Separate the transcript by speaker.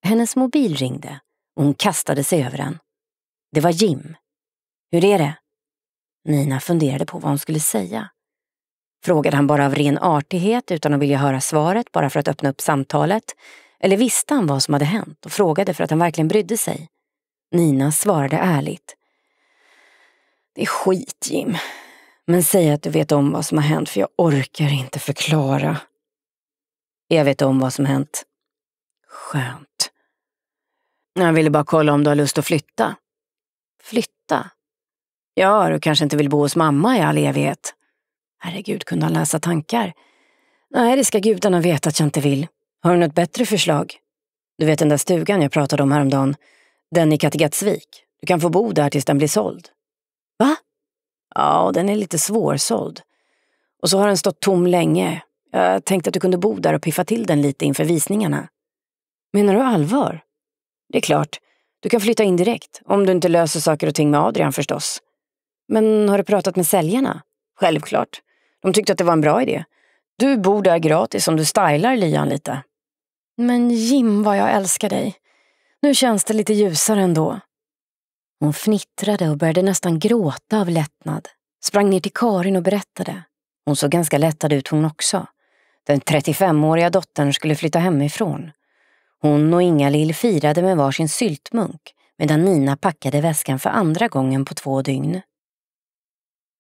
Speaker 1: Hennes mobil ringde och hon kastade sig över den. Det var Jim. Hur är det? Nina funderade på vad hon skulle säga. Frågade han bara av ren artighet utan att vilja höra svaret bara för att öppna upp samtalet? Eller visste han vad som hade hänt och frågade för att han verkligen brydde sig? Nina svarade ärligt. Det är skit, Jim. Men säg att du vet om vad som har hänt, för jag orkar inte förklara. Jag vet om vad som har hänt. Skönt. Jag ville bara kolla om du har lust att flytta. Flytta? Ja, du kanske inte vill bo hos mamma i all evighet. Herregud, kunde han läsa tankar? Nej, det ska gudarna veta att jag inte vill. Har du något bättre förslag? Du vet den där stugan jag pratade om häromdagen. Den i Kattegattsvik. Du kan få bo där tills den blir såld. Va? Ja, den är lite svårsåld. Och så har den stått tom länge. Jag tänkte att du kunde bo där och piffa till den lite inför visningarna. Menar du allvar? Det är klart. Du kan flytta in direkt. Om du inte löser saker och ting med Adrian förstås. Men har du pratat med säljarna? Självklart. De tyckte att det var en bra idé. Du bor där gratis om du stylar lyan lite. Men Jim, vad jag älskar dig. Nu känns det lite ljusare ändå. Hon fnittrade och började nästan gråta av lättnad. Sprang ner till Karin och berättade. Hon såg ganska lättad ut hon också. Den 35-åriga dottern skulle flytta hemifrån. Hon och Inga-Lill firade med varsin syltmunk medan Nina packade väskan för andra gången på 2 dygn.